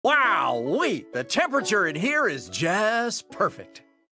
Wow, wait, the temperature in here is just perfect.